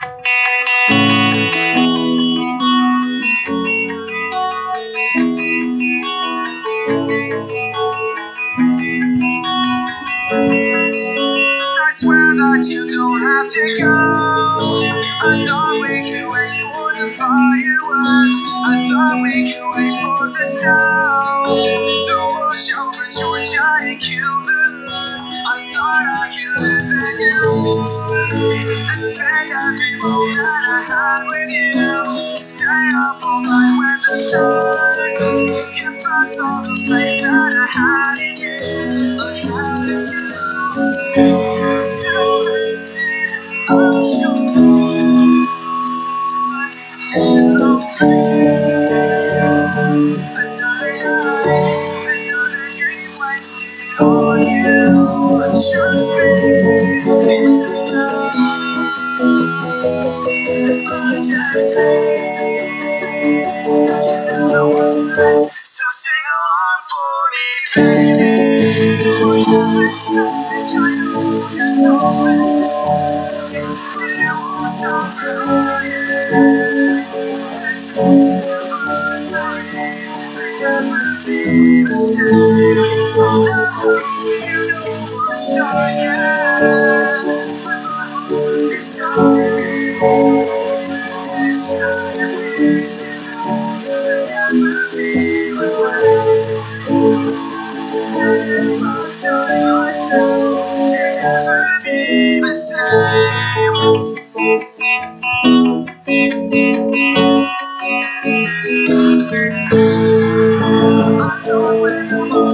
I swear that you don't have to go. I thought we could wait for the fireworks. I thought we could wait for the snow to wash over Georgia and kill the moon. I thought I could live in your woods and spend every moment I had with you. Stay up all night when the stars confess all the faith that I had in you. I had in you. So I'm sure another dream wasted on you. Trust me, I just the words. So sing along for me, baby. I know you're sorry. You won't stop crying. Sorry, never be the same. So now you know what's on you. It's sorry. It's sorry. Never be the way. It's to never be the same. I thought when the moon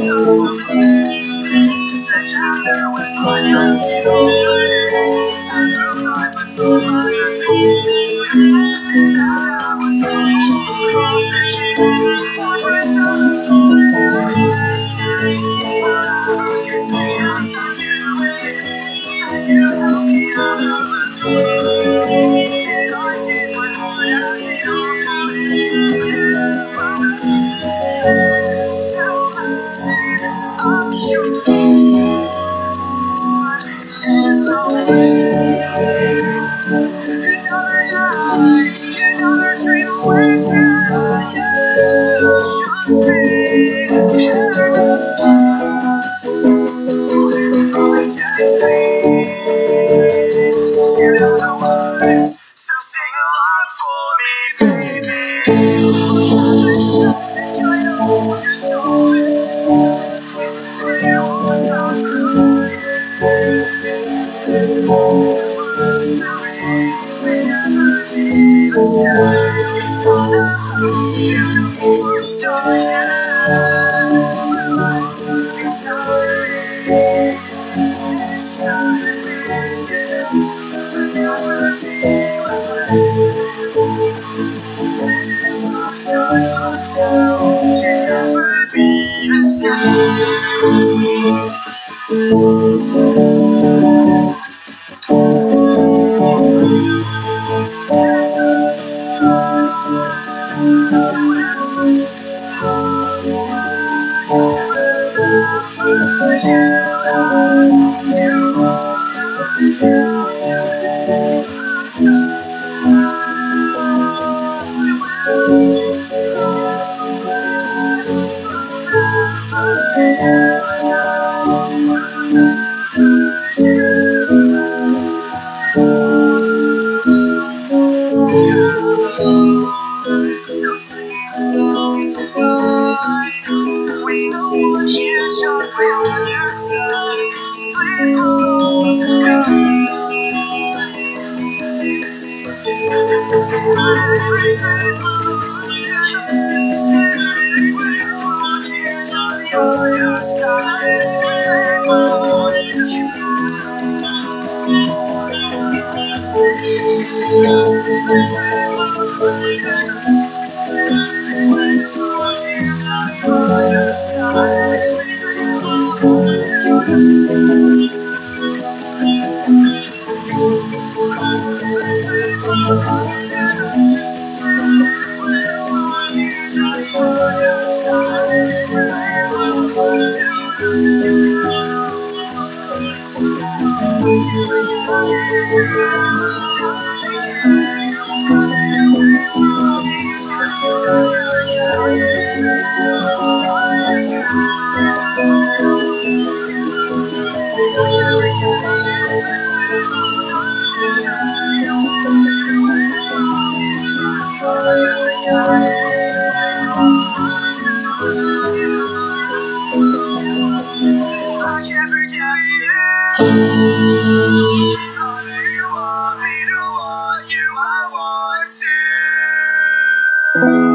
was such a there was my eyes and the night before my eyes and I was across the king one bridge on the forever you see us as you and you help me out of the door and I did my heart as the so I'm sure it's always another night, another dream wasted on you. Trust me, I just say you know the words, so sing along for me, baby. I know you're sorry. You won't stop crying. Sorry, we never be the same. So now you know what's on you. It's sorry. It's sorry. We'll never be the never be the same. So sleep tonight. We know we're here just on your side. Sleep alone tonight. Everything moves we're here just on your side. Sleep alone You